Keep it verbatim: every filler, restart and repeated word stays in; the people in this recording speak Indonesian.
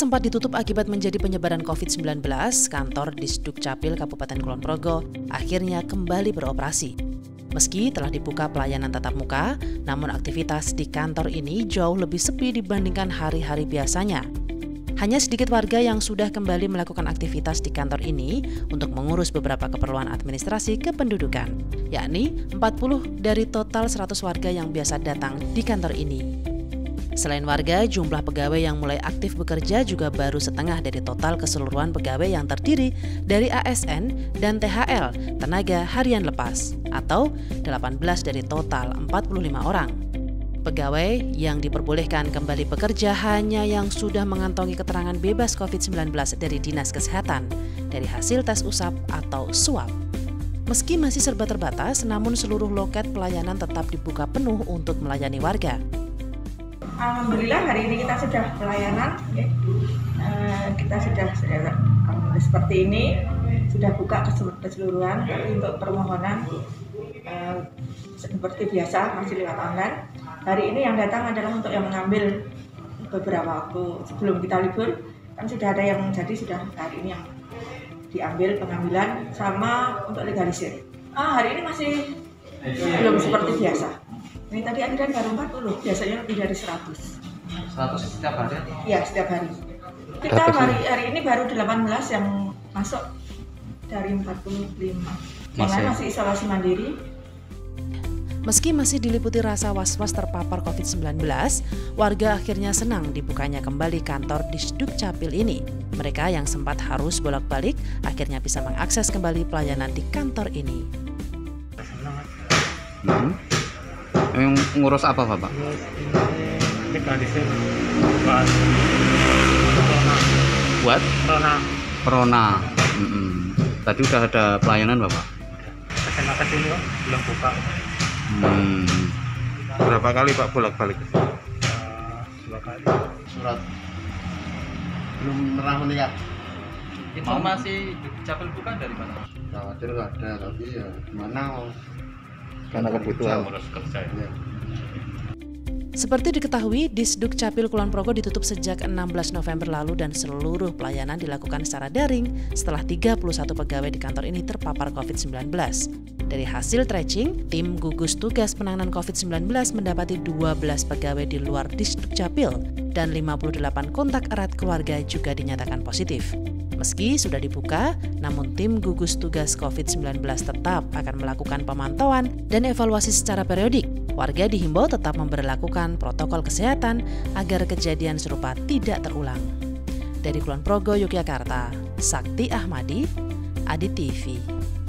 sempat ditutup akibat menjadi penyebaran covid sembilan belas, kantor Disdukcapil Kabupaten Kulon Progo akhirnya kembali beroperasi. Meski telah dibuka pelayanan tatap muka, namun aktivitas di kantor ini jauh lebih sepi dibandingkan hari-hari biasanya. Hanya sedikit warga yang sudah kembali melakukan aktivitas di kantor ini untuk mengurus beberapa keperluan administrasi kependudukan, yakni empat puluh dari total seratus warga yang biasa datang di kantor ini. Selain warga, jumlah pegawai yang mulai aktif bekerja juga baru setengah dari total keseluruhan pegawai yang terdiri dari A S N dan T H L, tenaga harian lepas, atau delapan belas dari total empat puluh lima orang. Pegawai yang diperbolehkan kembali bekerja hanya yang sudah mengantongi keterangan bebas covid sembilan belas dari Dinas Kesehatan, dari hasil tes usap atau swab. Meski masih serba terbatas, namun seluruh loket pelayanan tetap dibuka penuh untuk melayani warga. Alhamdulillah hari ini kita sudah pelayanan, ya. uh, kita sudah, sudah um, seperti ini, sudah buka keseluruhan untuk permohonan uh, seperti biasa masih lewat online. Hari ini yang datang adalah untuk yang mengambil beberapa waktu sebelum kita libur, kan sudah ada yang jadi sudah hari ini yang diambil pengambilan sama untuk legalisir. Ah hari ini masih belum seperti biasa. Ini tadi antrian baru empat puluh, biasanya lebih dari seratus. seratus setiap hari? Iya, setiap hari. Kita hari, hari ini baru delapan belas yang masuk dari empat puluh lima. Yang lain masih isolasi mandiri. Meski masih diliputi rasa was-was terpapar covid sembilan belas, warga akhirnya senang dibukanya kembali kantor Disdukcapil ini. Mereka yang sempat harus bolak-balik akhirnya bisa mengakses kembali pelayanan di kantor ini. Hmm. Yang ngurus apa, Bapak? Legalisir buat corona. Buat? Corona. Corona. Mm-mm. Tadi udah ada pelayanan, Bapak? Kesana kesini kok belum buka. Hmm. Berapa kali Pak bolak-balik? Uh, dua kali. Surat belum pernah melihat. Informasi Dukcapil bukan dari mana? Khawatir ada, tapi ya gimana? Karena kebutuhan. Kerja ya. Seperti diketahui, Disdukcapil Kulon Progo ditutup sejak enam belas November lalu dan seluruh pelayanan dilakukan secara daring setelah tiga puluh satu pegawai di kantor ini terpapar covid sembilan belas. Dari hasil tracing, tim gugus tugas penanganan covid sembilan belas mendapati dua belas pegawai di luar Disdukcapil dan lima puluh delapan kontak erat keluarga juga dinyatakan positif. Meski sudah dibuka, namun tim gugus tugas covid sembilan belas tetap akan melakukan pemantauan dan evaluasi secara periodik. Warga dihimbau tetap memberlakukan protokol kesehatan agar kejadian serupa tidak terulang. Dari Kulon Progo, Yogyakarta, Sakti Ahmadi, Adi T V.